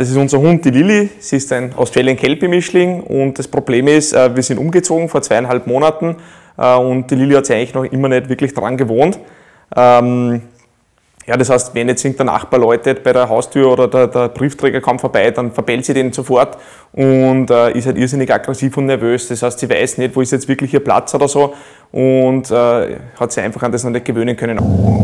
Das ist unser Hund, die Lilly. Sie ist ein Australian Kelpie Mischling und das Problem ist, wir sind umgezogen vor 2,5 Monaten und die Lilly hat sich eigentlich noch immer nicht wirklich dran gewohnt. Ja, das heißt, wenn jetzt irgendein Nachbar läutet bei der Haustür oder der Briefträger kommt vorbei, dann verbellt sie den sofort und ist halt irrsinnig aggressiv und nervös. Das heißt, sie weiß nicht, wo ist jetzt wirklich ihr Platz oder so und hat sich einfach an das noch nicht gewöhnen können.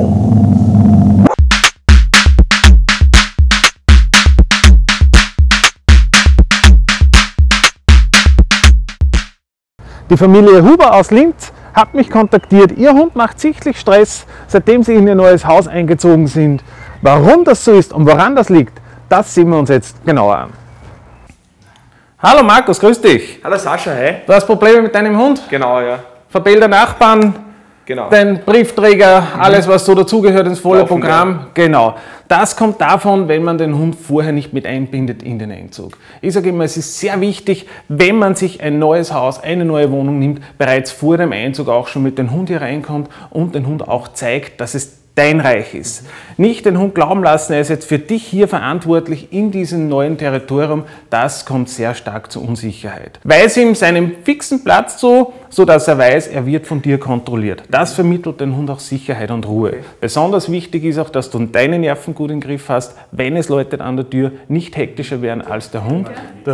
Die Familie Huber aus Linz hat mich kontaktiert. Ihr Hund macht sichtlich Stress, seitdem sie in ihr neues Haus eingezogen sind. Warum das so ist und woran das liegt, das sehen wir uns jetzt genauer an. Hallo Markus, grüß dich. Hallo Sascha, hi. Du hast Probleme mit deinem Hund? Genau, ja. Verbellt der Nachbarn, Genau. den Briefträger, alles was so dazugehört ins volle Laufen, Programm. ja. Genau. Das kommt davon, wenn man den Hund vorher nicht mit einbindet in den Einzug. Ich sage immer, es ist sehr wichtig, wenn man sich ein neues Haus, eine neue Wohnung nimmt, bereits vor dem Einzug auch schon mit dem Hund hier reinkommt und den Hund auch zeigt, dass es dein Reich ist. Nicht den Hund glauben lassen, er ist jetzt für dich hier verantwortlich in diesem neuen Territorium. Das kommt sehr stark zur Unsicherheit. Weise ihm seinen fixen Platz zu, sodass er weiß, er wird von dir kontrolliert. Das vermittelt den Hund auch Sicherheit und Ruhe. Besonders wichtig ist auch, dass du deine Nerven gut im Griff hast, wenn es läutet an der Tür, nicht hektischer werden als der Hund.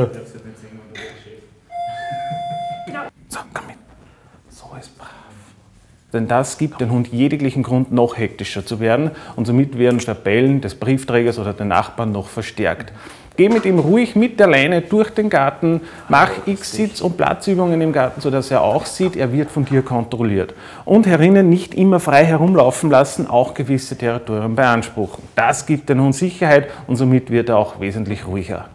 So, komm mit. So ist brav. Denn das gibt den Hund jeglichen Grund, noch hektischer zu werden und somit werden Verbellen des Briefträgers oder der Nachbarn noch verstärkt. Geh mit ihm ruhig mit der Leine durch den Garten, mach x Sitz- und Platzübungen im Garten, sodass er auch sieht, er wird von dir kontrolliert. Und herinnen nicht immer frei herumlaufen lassen, auch gewisse Territorien beanspruchen. Das gibt den Hund Sicherheit und somit wird er auch wesentlich ruhiger.